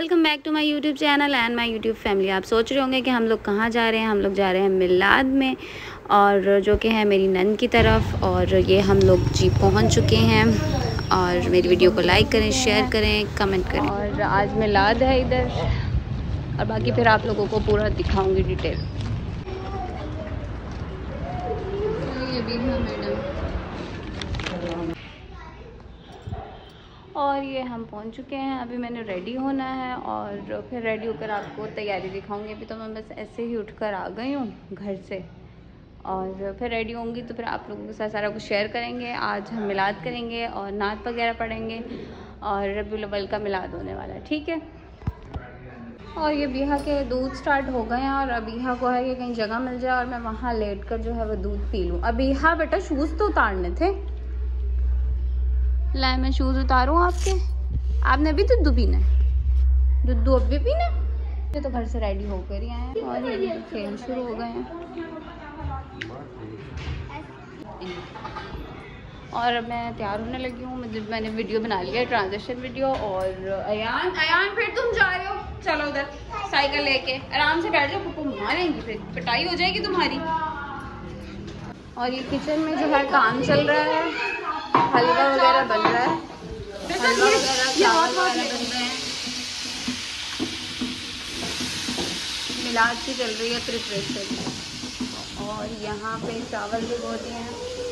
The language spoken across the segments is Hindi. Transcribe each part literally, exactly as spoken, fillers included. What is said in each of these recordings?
Welcome back to my YouTube channel and my YouTube family. आप सोच रहे होंगे कि हम लोग कहाँ जा रहे हैं। हम लोग जा रहे हैं मिलाद में, और जो कि है मेरी नंद की तरफ। और ये हम लोग जी पहुँच चुके हैं। और मेरी वीडियो को लाइक करें, शेयर करें, कमेंट करें। और आज मिलाद है इधर, और बाकी फिर आप लोगों को पूरा दिखाऊँगी डिटेल। ये भी है मैडम। और ये हम पहुंच चुके हैं। अभी मैंने रेडी होना है और फिर रेडी होकर आपको तैयारी दिखाऊंगी। अभी तो मैं बस ऐसे ही उठकर आ गई हूँ घर से, और फिर रेडी होंगी तो फिर आप लोगों के साथ सारा कुछ शेयर करेंगे। आज हम मिलाद करेंगे और नात वगैरह पढ़ेंगे, और रबीउल अव्वल का मिलाद होने वाला है, ठीक है। और ये बिहा के दूध स्टार्ट हो गए हैं, और अबीहा को है कि कहीं जगह मिल जाए और मैं वहाँ लेट कर जो है वो दूध पी लूँ। अबीहा बेटा शूज़ तो उतारने थे। लाए मैं शूज़ उतारूँ आपके? आपने अभी दूध पीना है? दूध अभी पीना है? ये तो घर से रेडी होकर ही आए हैं, और ये खेल शुरू हो गए हैं। और अब मैं तैयार होने लगी हूँ। मैंने वीडियो बना लिया है, ट्रांजिशन वीडियो। और अयान अयान फिर तुम जा रहे हो? चलो उधर साइकिल लेके आराम से बैठ जाओ, पप्पू मारेंगी, फिर पिटाई हो जाएगी तुम्हारी। और ये किचन में जो है काम चल रहा है, हलवा वगैरह बन रहा है, हलवा वगैरह चावल वगैरह बन रहे हैं। मिलाद की चल रही है प्रिपरेशन। और यहाँ पे चावल भी बहुत हैं।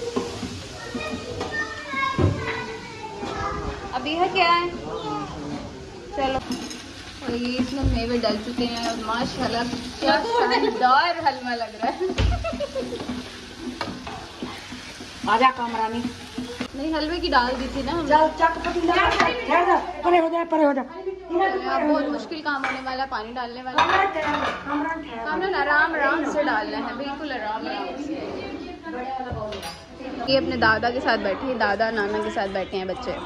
अभी है क्या है? चलो। और ये इसमें मेवे डल चुके हैं, और माशाल्लाह क्या शानदार हलवा लग रहा है। आजा कामरानी। नहीं, हलवे की डाल दी थी ना। चल चक पटी लगा, परे हो जा, परे हो जा। बहुत मुश्किल काम होने वाला, पानी डालने वाला। कामरान आराम आराम से डालना है, बिल्कुल आराम आराम से। ये अपने दादा के साथ बैठे हैं, दादा नाना के साथ बैठे हैं बच्चे।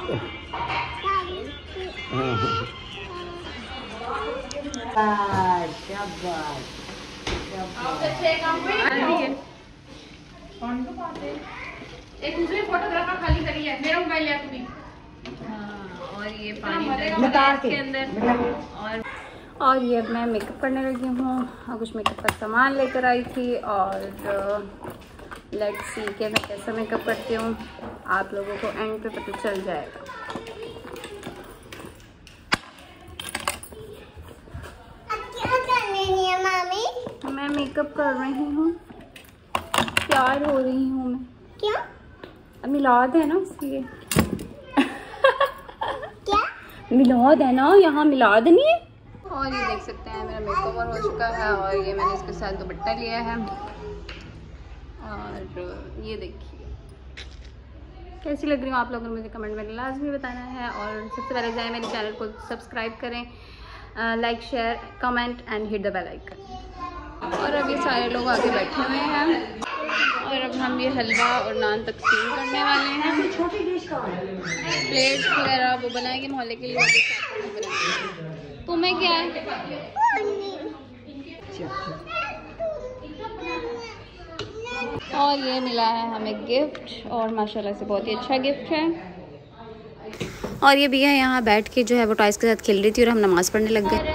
एक दूसरे फोटोग्राफर खाली करी है, मेरा मोबाइल है तुम्हें। हाँ, और ये पानी निकाल के अंदर। और और ये मैं मेकअप करने लगी हूँ, और कुछ मेकअप का सामान लेकर आई थी। और लेट्स सी कि मैं कैसा मेकअप करती हूँ, आप लोगों को एंड पे पता चल जाएगा। मैं मेकअप कर रही हूँ, तैयार हो रही हूँ मैं। क्या? अब मिलाद है ना इसलिए। क्या? मिलाद है ना, यहाँ मिलाद नहीं है। और ये देख सकते हैं मेरा मेकअप हो चुका है, और ये मैंने इसके साथ दुपट्टा लिया है। और ये देखिए कैसी लग रही हूँ, आप लोगों ने मुझे कमेंट में लाजमी बताना है। और सबसे पहले जाए मेरे चैनल को सब्सक्राइब करें, like share comment and hit the bell icon. और अब ये सारे लोग आगे बैठे हुए हैं, और अब हम ये हलवा और नान तकसीम करने वाले हैं। प्लेट्स वगैरह वो बनाएंगे मोहल्ले के लिए। तुम्हें क्या है? और ये मिला है हमें गिफ्ट, और माशाल्लाह से बहुत ही अच्छा गिफ्ट है। और ये भी है यहाँ बैठ के जो है वो टॉयज के साथ खेल रही थी, और हम नमाज़ पढ़ने लग गए।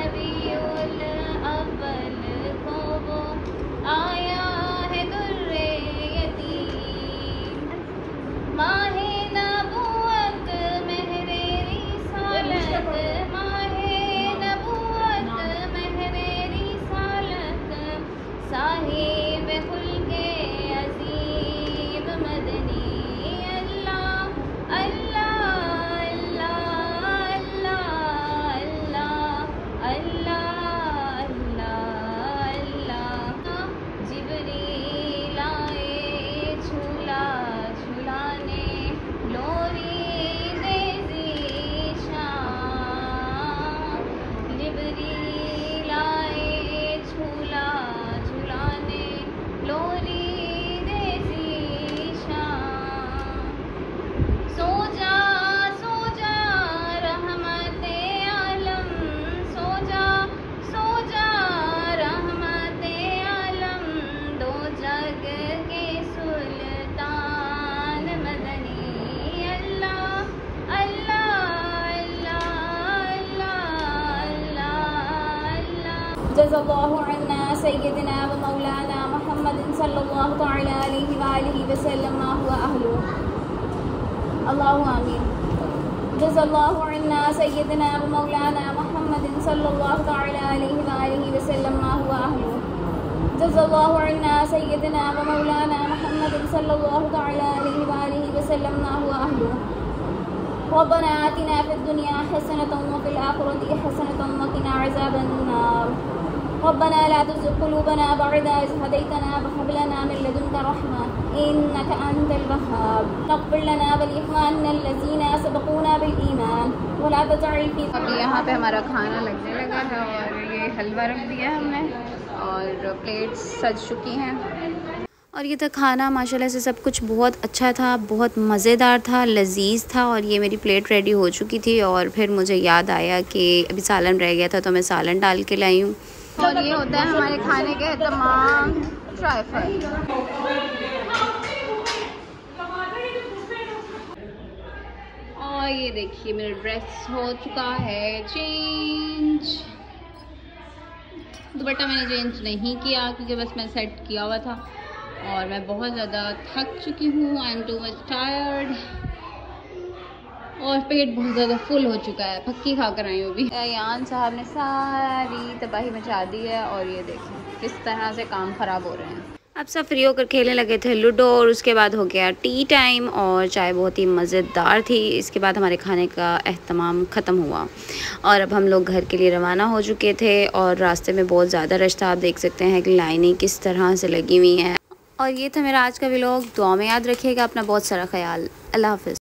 जज़ल्लाहु अन्ना सय्यदना व मौलाना मुहम्मदिन सल्लल्लाहु तआला अलैहि व आलिहि वसल्लम मा हुवा अहलु। अल्लाहु आमीन। जज़ल्लाहु अन्ना सय्यदना व मौलाना मुहम्मदिन सल्लल्लाहु तआला अलैहि व आलिहि वसल्लम मा हुवा अहलु। जज़ल्लाहु अन्ना सय्यदना व मौलाना मुहम्मदिन सल्लल्लाहु तआला अलैहि व आलिहि वसल्लम मा हुवा अहलु। रब्बना आतिना फिद दुनिया हसनतन व फिल आखिरति हसनतन व क़िना अज़ाबन्नार। रब्बना ला तुज़िग़ क़ुलूबना बअदा इज़ हदैतना व हब लना मिन लदुनका रहमा इन्नका अंतल वह्हाब। वग़्फ़िर लना व लिइख़वानिना अल्लज़ीना सबक़ूना बिल ईमान व ला तजअल फ़ी। अभी यहाँ पे हमारा खाना लगने लगा है और ये हलवा रख दिया है हमने और प्लेट्स सज चुकी हैं। और ये था खाना, माशाल्लाह से सब कुछ बहुत अच्छा था, बहुत मज़ेदार था, लजीज़ था। और ये मेरी प्लेट रेडी हो चुकी थी और फिर मुझे याद आया कि अभी सालन रह गया था तो मैं सालन डाल के लाई हूँ। और ये होता है हमारे खाने के तमाम ट्राइफल। और ये देखिए मेरा ड्रेस हो चुका है चेंज। दुपट्टा मैंने चेंज नहीं किया क्योंकि बस मैं सेट किया हुआ था और मैं बहुत ज़्यादा थक चुकी हूँ। I am too much tired और पेट बहुत ज़्यादा फुल हो चुका है। पक्की खा कर आई हूँ अभी। यान साहब ने सारी तबाही मचा दी है और ये देखें किस तरह से काम ख़राब हो रहे हैं। अब सब फ्री होकर खेलने लगे थे लूडो और उसके बाद हो गया टी टाइम और चाय बहुत ही मज़ेदार थी। इसके बाद हमारे खाने का एहतमाम ख़त्म हुआ और अब हम लोग घर के लिए रवाना हो चुके थे और रास्ते में बहुत ज़्यादा रश था। आप देख सकते हैं कि लाइनें किस तरह से लगी हुई हैं। और ये था मेरा आज का व्लॉग। दुआ में याद रखिएगा अपना बहुत सारा ख्याल। अल्लाह हाफ़िज़।